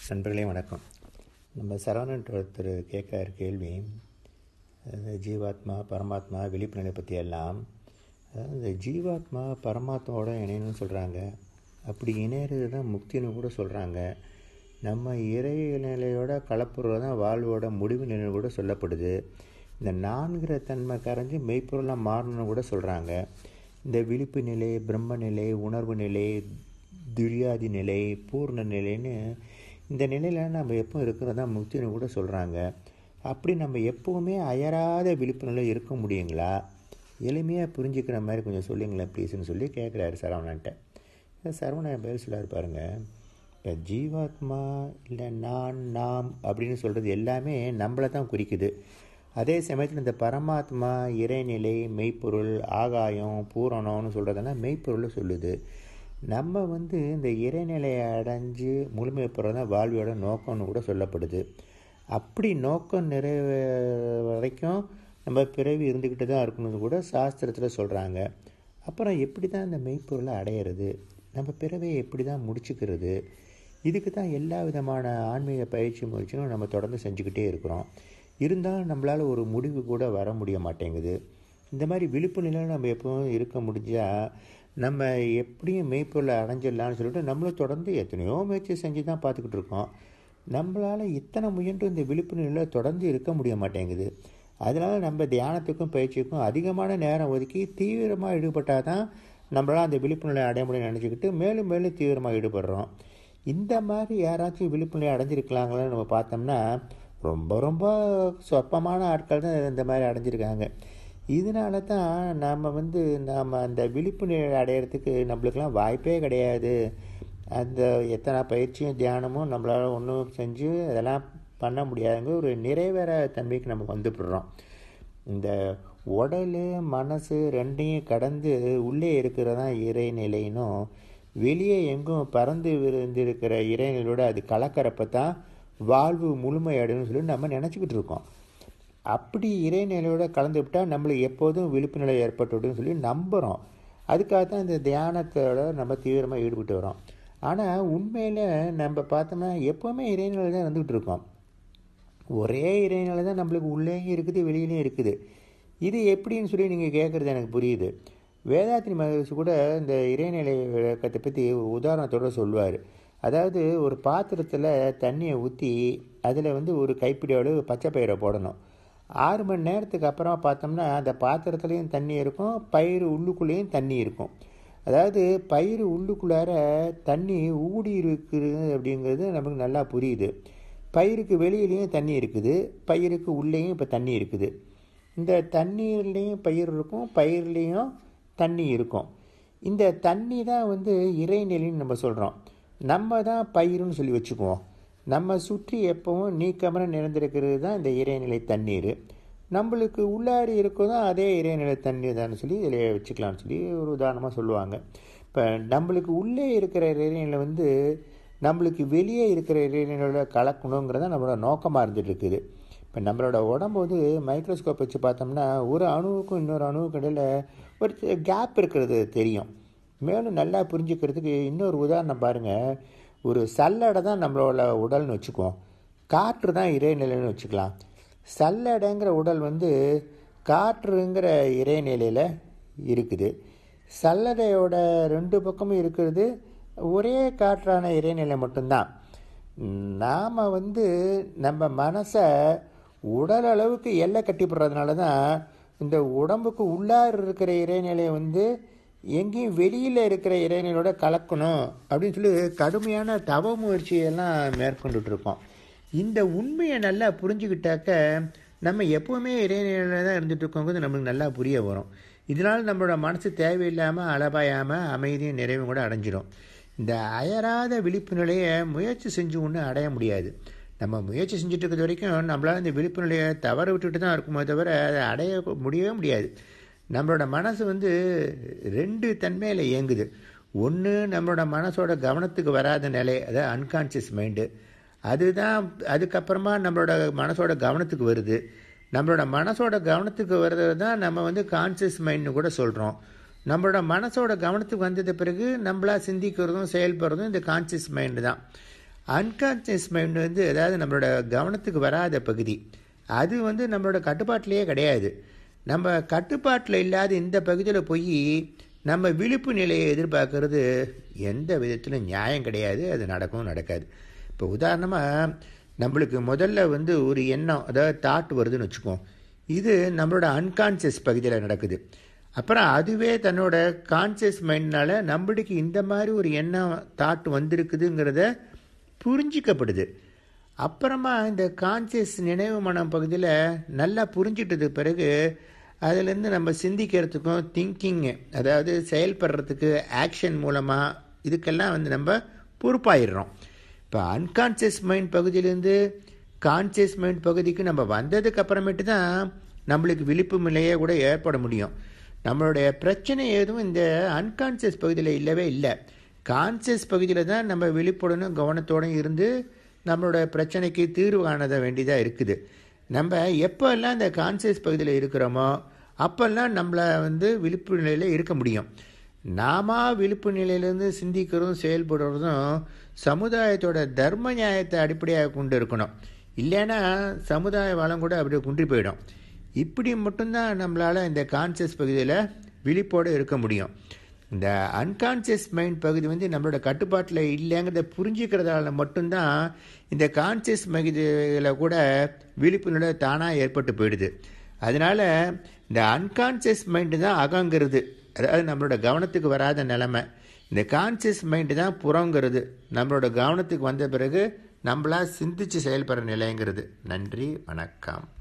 நண்பர்களே வணக்கம். நம்ம சரவணன் ஒருத்தர் கேட்குற கேள்வி, ஜீவாத்மா பரமாத்மா விழிப்பு நிலை பற்றி எல்லாம். அதாவது இந்த ஜீவாத்மா பரமாத்மாவோட இணையணும்னு சொல்கிறாங்க. அப்படி இணையிறது தான் முக்தின்னு கூட சொல்கிறாங்க. நம்ம இறை நிலையோட கலப்புறது தான் வாழ்வோட முடிவு நிலை கூட சொல்லப்படுது. இந்த நான்கிற தன்மை கரைஞ்சி மெய்ப்பொருளாக மாறணும்னு கூட சொல்கிறாங்க. இந்த விழிப்பு நிலை, பிரம்ம நிலை, உணர்வு நிலை, துரியாதி நிலை, பூர்ண நிலைன்னு இந்த நிலையில் நம்ம எப்போ இருக்கிறதா முக்தின்னு கூட சொல்கிறாங்க. அப்படி நம்ம எப்போவுமே அயராத விழிப்பு நிலை இருக்க முடியுங்களா? எளிமையாக புரிஞ்சுக்கிற மாதிரி கொஞ்சம் சொல்லுங்களேன் ப்ளீஸ்ன்னு சொல்லி கேட்குறாரு சரவணன்ட்ட. சரவணன் பதில் சொல்லாரு பாருங்க. இப்போ ஜீவாத்மா இல்லை நான், நாம் அப்படின்னு சொல்கிறது எல்லாமே நம்மளை தான் குறிக்குது. அதே சமயத்தில் இந்த பரமாத்மா, இறைநிலை, மெய்ப்பொருள், ஆகாயம், பூரணம்னு சொல்கிறதெல்லாம் மெய்ப்பொருள் சொல்லுது. நம்ம இந்த இறைநிலையை அடைஞ்சு முழுமை பெறது தான் வாழ்வியோட நோக்கம்னு கூட சொல்லப்படுது. அப்படி நோக்கம் நிறைவே வரைக்கும் நம்ம பிறவி இருந்துக்கிட்டு தான் இருக்கணும்னு கூட சாஸ்திரத்தில் சொல்கிறாங்க. அப்புறம் எப்படி தான் இந்த மெய்ப்பொருளை அடையிறது, நம்ம பிறவையை எப்படி தான் முடிச்சுக்கிறது, இதுக்கு தான் எல்லா விதமான ஆன்மீக பயிற்சி முயற்சியும் நம்ம தொடர்ந்து செஞ்சுக்கிட்டே இருக்கிறோம். இருந்தாலும் நம்மளால் ஒரு முடிவு கூட வர முடிய மாட்டேங்குது. இந்த மாதிரி விழிப்பு நிலையில் நம்ம எப்பவும் இருக்க முடிஞ்சால் நம்ம எப்படியும் மெய்ப்பொருளை அடைஞ்சிடலான்னு சொல்லிட்டு நம்மளும் தொடர்ந்து எத்தனையோ முயற்சி செஞ்சு தான் பார்த்துக்கிட்டு இருக்கோம். நம்மளால் இத்தனை முயன்று இந்த விழிப்பு நிலையில் தொடர்ந்து இருக்க முடிய மாட்டேங்குது. அதனால் நம்ம தியானத்துக்கும் பயிற்சிக்கும் அதிகமான நேரம் ஒதுக்கி தீவிரமாக ஈடுபட்டால் தான் நம்மளால் அந்த விழிப்பு நிலையை அடைய முடியும்னு நினச்சிக்கிட்டு மேலும் மேலும் தீவிரமாக ஈடுபடுறோம். இந்த மாதிரி யாராச்சும் விழிப்பு நிலையை அடைஞ்சிருக்கலாங்களான்னு நம்ம பார்த்தோம்னா ரொம்ப ரொம்ப சொற்பமான ஆட்கள் தான் இந்த மாதிரி அடைஞ்சிருக்காங்க. இதனால தான் நாம் அந்த விழிப்பு நிலை அடையிறதுக்கு நம்மளுக்கெல்லாம் வாய்ப்பே கிடையாது. அந்த எத்தனை பயிற்சியும் தியானமும் நம்மளால் ஒன்றும் செஞ்சு அதெல்லாம் பண்ண முடியாதுங்க ஒரு நிறைவேற தன்மைக்கு நம்ம வந்துவிடுறோம். இந்த உடல் மனசு ரெண்டையும் கடந்து உள்ளே இருக்கிறதான் இறைநிலைன்னும், வெளியே எங்கும் பறந்து விருந்திருக்கிற இறைநிலையோடு அது கலக்கிறப்ப தான் வாழ்வு முழுமையடைன்னு சொல்லி நம்ம நினச்சிக்கிட்டு இருக்கோம். அப்படி இறைநிலையோடு கலந்து விட்டால் நம்மளுக்கு எப்போதும் விழிப்பு நிலை ஏற்பட்டுவிடுன்னு சொல்லி நம்புகிறோம். அதுக்காக தான் இந்த தியானத்தோட நம்ம தீவிரமாக ஈடுபட்டு வரோம். ஆனால் உண்மையில் நம்ம பார்த்தோம்னா எப்போவுமே இறைநிலை தான் இருந்துகிட்டு இருக்கோம். ஒரே இறைநிலை தான் நம்மளுக்கு உள்ளேயும் இருக்குது, வெளியிலையும் இருக்குது. இது எப்படின்னு சொல்லி நீங்கள் கேட்குறது எனக்கு புரியுது. வேதாத்திரி மகரிஷி கூட இந்த இறைநிலை விளக்கத்தை பற்றி உதாரணத்தோடு சொல்லுவார். அதாவது ஒரு பாத்திரத்தில் தண்ணியை ஊற்றி அதில் ஒரு கைப்பிடி அளவு பச்சை பயிரை போடணும். 6 மணி நேரத்துக்கு அப்புறம் பார்த்தோம்னா அந்த பாத்திரத்துலேயும் தண்ணி இருக்கும், பயிர் உள்ளுக்குள்ளேயும் தண்ணி இருக்கும். அதாவது பயிர் உள்ளுக்குள்ளார தண்ணி ஊடி இருக்குது அப்படிங்கிறது நமக்கு நல்லா புரியுது. பயிருக்கு வெளியிலையும் தண்ணி இருக்குது, பயிருக்கு உள்ளேயும் இப்போ தண்ணி இருக்குது. இந்த தண்ணீர்லேயும் பயிர் இருக்கும், பயிர்லேயும் தண்ணி இருக்கும். இந்த தண்ணி தான் இறைநிலைன்னு நம்ம சொல்கிறோம். நம்ம தான் பயிருன்னு சொல்லி வச்சுக்குவோம். நம்ம சுற்றி எப்பவும் நீக்கமர நிறைந்திருக்கிறது தான் இந்த இறைநிலை தண்ணீர். நம்மளுக்கு உள்ளாடி இருக்கதான் அதே இறைநிலை தண்ணீர் தான் சொல்லி இதில் வச்சுக்கலாம்னு சொல்லி ஒரு உதாரணமாக சொல்லுவாங்க. இப்போ நம்மளுக்கு உள்ளே இருக்கிற இறைநிலை நம்மளுக்கு வெளியே இருக்கிற இறைநிலையோட கலக்கணுங்கிறத நம்மளோட நோக்கமாக இருந்துகிட்டு இருக்குது. இப்போ நம்மளோட உடம்பு மைக்ரோஸ்கோப் வச்சு பார்த்தோம்னா ஒரு அணுவுக்கும் இன்னொரு அணுவுக்கும் இடையில் ஒரு கேப் இருக்கிறது தெரியும். மேலும் நல்லா புரிஞ்சுக்கிறதுக்கு இன்னொரு உதாரணம் பாருங்கள். ஒரு சல்லடை தான் நம்மளோட உடல்னு வச்சுக்குவோம், காற்று தான் இறைநிலைன்னு வச்சுக்கலாம். சல்லடைங்கிற உடல் காற்றுங்கிற இறைநிலையில் இருக்குது. சல்லடையோட 2 பக்கமும் இருக்கிறது ஒரே காற்றான இறைநிலை மட்டும்தான். நாம் நம்ம மனசை உடல் அளவுக்கு எல்லை கட்டிப்படுறதுனால தான் இந்த உடம்புக்கு உள்ளார் இருக்கிற இறைநிலையை எங்கேயும் வெளியில் இருக்கிற இறைநிலையோட கலக்கணும் அப்படின்னு சொல்லி கடுமையான தவ முயற்சியெல்லாம் மேற்கொண்டுட்ருக்கோம். இந்த உண்மையை நல்லா புரிஞ்சுக்கிட்டாக்க நம்ம எப்போவுமே இறைநிலையில் தான் இருந்துகிட்ருக்கோங்கிறது நம்மளுக்கு நல்லா புரிய வரும். இதனால் நம்மளோட மனசு தேவையில்லாமல் அளபாயாமல் அமைதியும் நிறைவும் கூட அடைஞ்சிடும். இந்த அயராத விழிப்பு நிலையை முயற்சி செஞ்சு ஒன்று அடைய முடியாது. நம்ம முயற்சி செஞ்சுட்டு இருக்கிறது வரைக்கும் நம்மளால் இந்த விழிப்பு நிலையை தவற விட்டுட்டு தான் இருக்குமோ தவிர அதை அடைய முடியவே முடியாது. நம்மளோட மனசு 2 தன்மையில் இயங்குது. ஒன்று நம்மளோட மனசோட கவனத்துக்கு வராத நிலை, அதாவது அன்கான்சியஸ் மைண்டு. அதுதான் அதுக்கப்புறமா நம்மளோட மனசோட கவனத்துக்கு வருது. நம்மளோட மனசோட கவனத்துக்கு வர்றது தான் நம்ம கான்சியஸ் மைண்ட்னு கூட சொல்கிறோம். நம்மளோட மனசோட கவனத்துக்கு வந்தது பிறகு நம்மளா சிந்திக்கிறதும் செயல்படுறதும் இந்த கான்சியஸ் மைண்டு தான். அன்கான்சியஸ் மைண்ட் வந்து அதாவது நம்மளோட கவனத்துக்கு வராத பகுதி, அது வந்து நம்மளோட கட்டுப்பாட்டிலேயே கிடையாது. நம்ம கட்டுப்பாட்டில் இல்லாத இந்த பகுதியில் போய் நம்ம விழிப்பு நிலையை எதிர்பார்க்கறது எந்த விதத்திலும் நியாயம் கிடையாது. அது நடக்கவும் நடக்காது. இப்போ உதாரணமாக நம்மளுக்கு முதல்ல வந்து ஒரு எண்ணம், அதாவது தாட் வருதுன்னு வச்சுக்கோம். இது நம்மளோட அன்கான்சியஸ் பகுதியில் நடக்குது. அப்புறம் அதுவே தன்னோட கான்சியஸ் மைண்ட்னால் நம்மளுக்கு இந்த மாதிரி ஒரு எண்ணம் தாட் வந்திருக்குதுங்கிறத புரிஞ்சிக்கப்படுது. அப்புறமா இந்த கான்சியஸ் நினைவு மனம் பகுதியில் நல்லா புரிஞ்சிட்டது பிறகு அதிலேருந்து நம்ம சிந்திக்கிறதுக்கும் திங்கிங்கு, அதாவது செயல்படுறதுக்கு ஆக்ஷன் மூலமாக இதுக்கெல்லாம் வந்து நம்ம பொறுப்பாயிடுறோம். இப்போ அன்கான்சியஸ் மைண்ட் பகுதியிலேருந்து கான்சியஸ் மைண்ட் பகுதிக்கு நம்ம வந்ததுக்கு அப்புறமேட்டு தான் நம்மளுக்கு விழிப்பு நிலையே கூட ஏற்பட முடியும். நம்மளுடைய பிரச்சனை எதுவும் இந்த அன்கான்சியஸ் பகுதியில் இல்லவே இல்லை. கான்சியஸ் பகுதியில் தான் நம்ம விழிப்புடனும் கவனத்தோடும் இருந்து நம்மளோட பிரச்சனைக்கு தீர்வு காண வேண்டியதாக இருக்குது. நம்ம எப்போல்லாம் இந்த கான்சியஸ் பகுதியில் இருக்கிறோமோ அப்போல்லாம் நம்மளை வந்து விழிப்பு நிலையில் இருக்க முடியும். நாம விழிப்பு நிலையிலேருந்து சிந்திக்கிறதும் செயல்படுறதும் சமுதாயத்தோட தர்ம நியாயத்தை அடிப்படையாக கொண்டு இருக்கணும். இல்லைன்னா சமுதாய வளம் கூட அப்படியே குன்றி போயிடும். இப்படி மட்டும்தான் நம்மளால் இந்த கான்சியஸ் பகுதியில் விழிப்போடு இருக்க முடியும். இந்த அன்கான்சியஸ் மைண்ட் பகுதி வந்து நம்மளோட கட்டுப்பாட்டில் இல்லைங்கிறத புரிஞ்சுக்கிறதால மட்டும்தான் இந்த கான்சியஸ் பகுதியில் கூட விழிப்பு நிலை தானாக ஏற்பட்டு போயிடுது. அதனால் இந்த அன்கான்சியஸ் மைண்டு தான் அகங்கிறது, அதாவது நம்மளோட கவனத்துக்கு வராத நிலைமை. இந்த கான்சியஸ் மைண்டு தான் புறங்கிறது, நம்மளோட கவனத்துக்கு வந்த பிறகு நம்மளா சிந்திச்சு செயல்படுற நிலைங்கிறது. நன்றி, வணக்கம்.